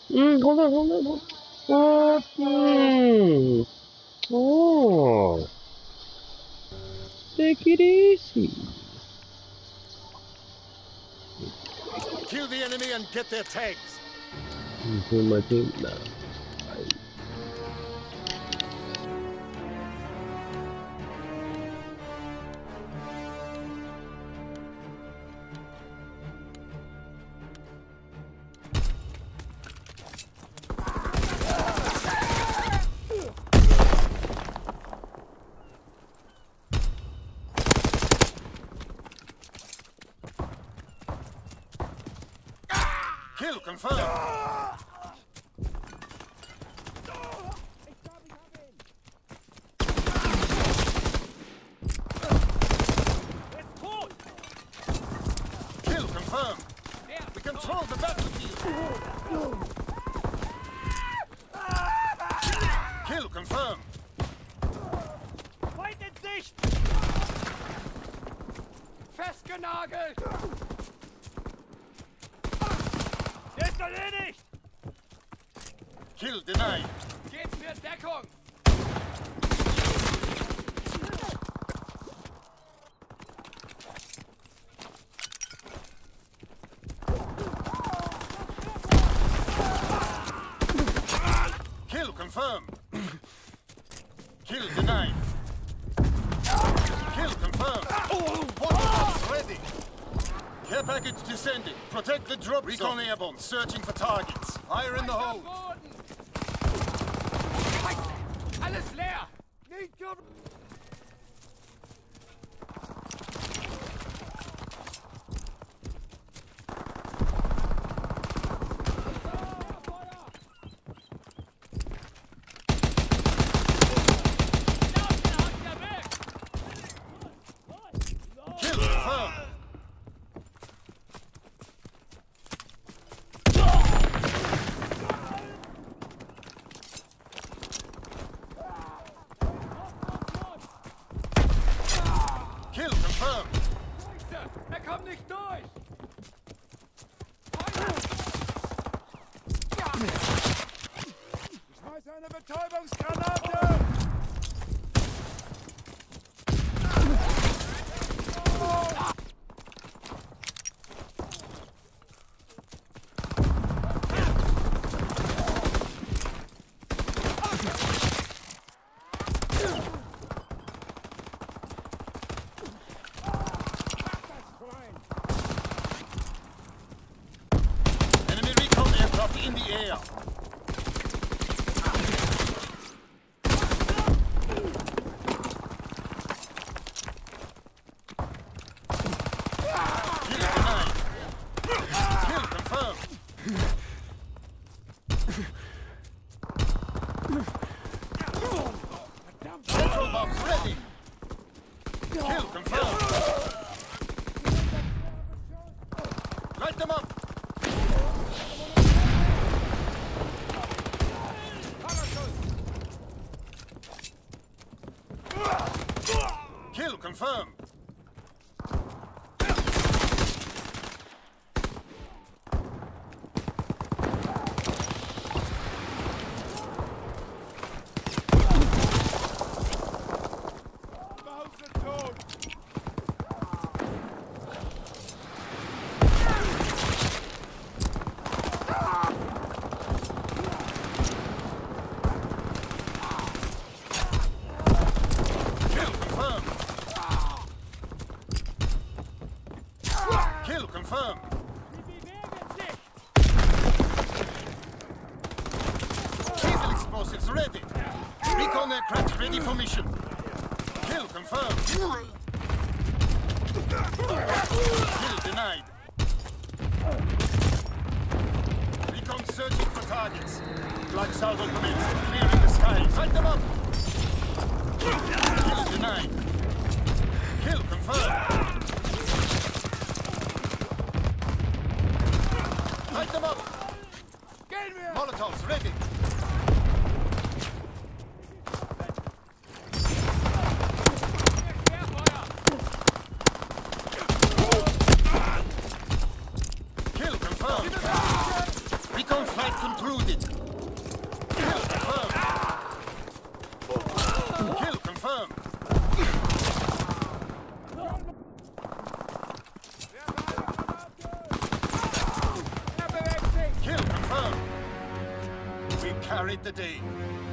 Hold on, hold on, hold on. Oh. Take it easy. Kill the enemy and get their tags. Kill my team now. Kill confirmed. Kill confirmed. We control the battlefield. Kill confirmed. Feind in Sicht! Festgenagelt! Ist erledigt! Kill denied. Gebt mir Deckung! Kill confirmed. Kill denied. Kill confirmed. Water ready. Care package descending. Protect the drop zone. Recon airborne. Searching for targets. Fire in the hole. Alles leer! Kill confirmed. Kill confirmed. Er kommt nicht durch! Ich schmeiße eine Betäubungsgranate! Enemy recon aircraft in the air. Kill denied. Kill confirmed. Central bombs ready. Kill confirmed. Light them up. Kill confirmed. Mauser tot! Kill confirmed. Kill confirmed. Diesel explosives ready. Recon aircraft ready for mission. Kill confirmed. Kill denied. Recon searching for targets. Black salvo commenced. Clearing the skies. Light them up. Kill denied. Kill confirmed. Light them up. Gehen wir! Molotovs ready. Kill confirmed. Recon Fight concluded. Kill confirmed. Kill confirmed. Kill confirmed. We carried the day.